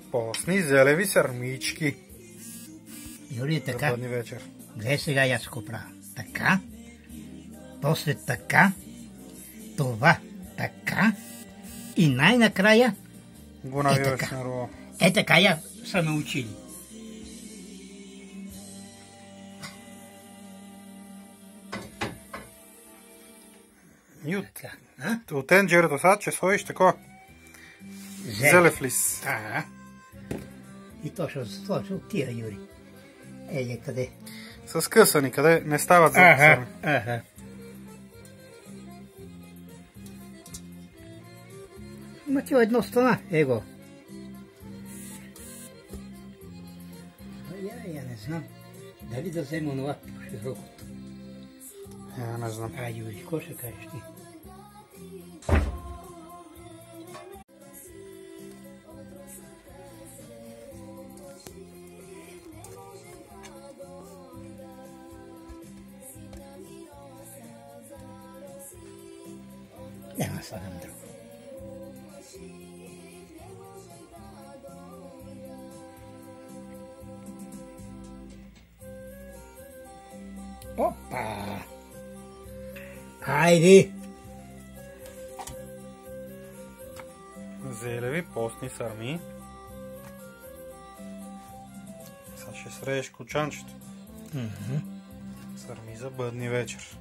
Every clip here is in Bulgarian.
Постни зелеви сърмички. Юли, така. Бъдни вечер. Гледай сега аз го правя. Така. После така. Това. Така. И най-накрая Го навиваш на руло. така я са научили. И от енджерето сега, че сложиш такова зелев лист. Ага. И точно от тия, Юри. Еле къде? С късани, къде не стават зелев сърми. Ага. Има ти едно стана, его. Я не знам. Дали да взема онова широкото? Я не знам. Юри, какво ще кажеш ти? Няма слагам друго. Опа! Хайде! Зелеви постни сърми. Сега ще срежеш кочанчето. Сърми за бъдни вечер.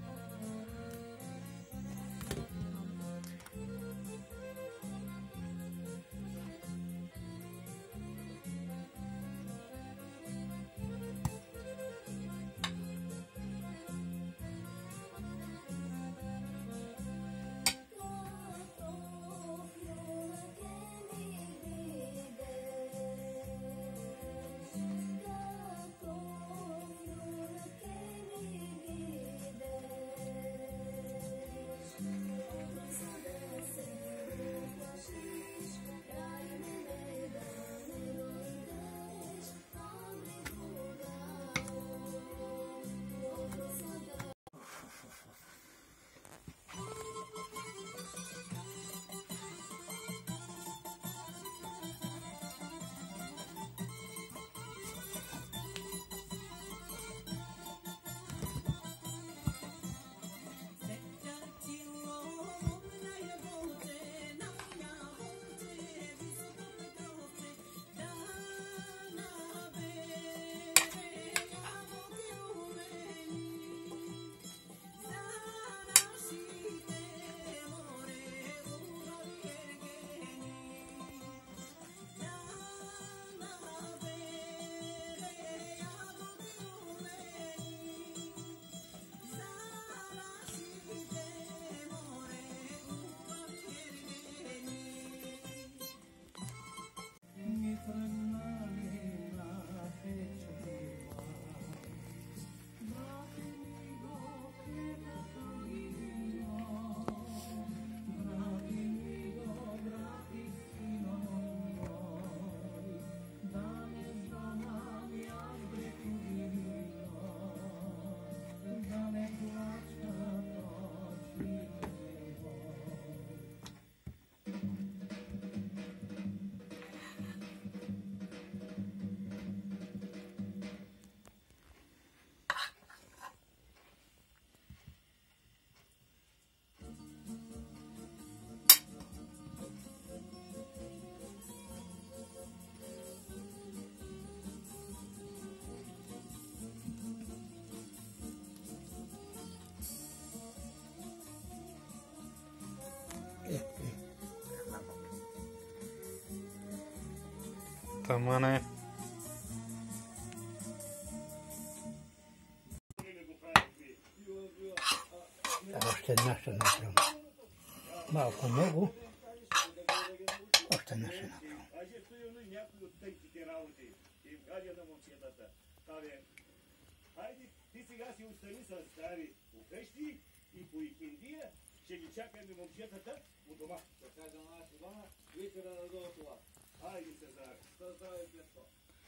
Тъмън е. Още една ще направим. Малко много. Още една ще направим. Хайде, ти сега си остани с стари вкъщи и по Икиндия ще ги чакаме момчетата у дома. Така за нас дома, викара да дойде това. Хайде, Сезар, създавай плеско.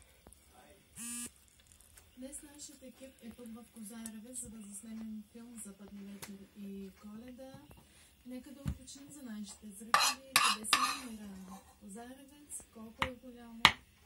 Днес нашият екип е тук в Козаревец, за да заснемем филм за Бъдни вечер и Коледа. Нека да уточним за нашите зрители къде се намира Козаревец, колко е голямо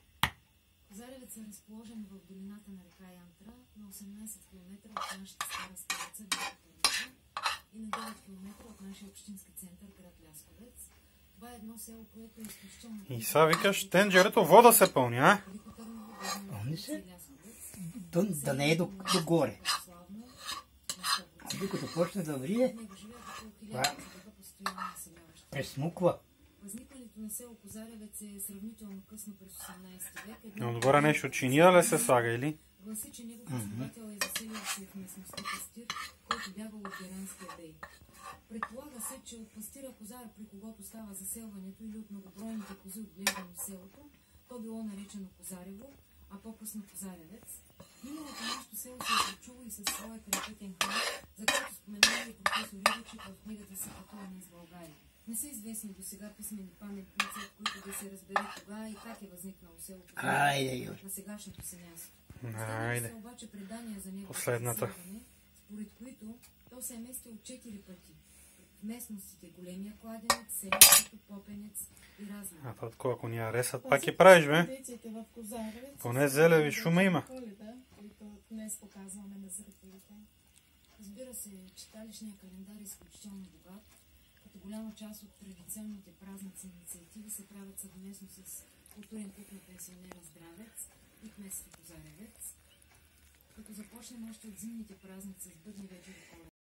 Козаревец е разположен в долината на река Янтра на 18 км от нашата стара столица Велико Търново и на 9 км от нашия общински център град Лясковец. Това е едно село, което е изключително... И сега викаш, тенджерето вода се пълни, а? Велико Търново, Горна Пълни се? и Лясковец. Да не е догоре. Православно, на 100%. Докато почне да врие, В него живеят около 1000 човека постоянно населяващи. пресмуква. Възникването на село Козаревец е сравнително късно през 18 век. Едно Отгоре нещо чиния ли се слага, или? гласи, че негов основател е заселил се в местността Пастир, който бягал от Геранския бей. Предполага се, че от пастира Козар, при когото става заселването, или от многобройните кози отглеждани в селото, то било наречено Козарево, а по-късно Козаревец. Миналото нашето село се е прочуло и със своя крайпътен храм, за който споменава и професор Ивичев в книгата си Пътуване из България. Не са известни до сега писмени паметници, от които да се разбере кога и как е възникнало селото на сегашното си място. Станали са обаче предания за неговото заселване, според които то се е местил 4 пъти. В местностите Големия кладенец, Селището, Попенец и Разна. А това такова, ако ни аресат, пак и правиш, бе? Традициите в Козаревец, Поне зелеви шума има. Коледа, които днес показваме на зрителите. Разбира се, читалищният календар е изключително богат, като голяма част от традиционните празници и инициативи се правят съвместно с културен клуб на пенсионера Здравец и кметство Козаревец, като започнем още от зимните празници с Бъдни вечери, Коледа.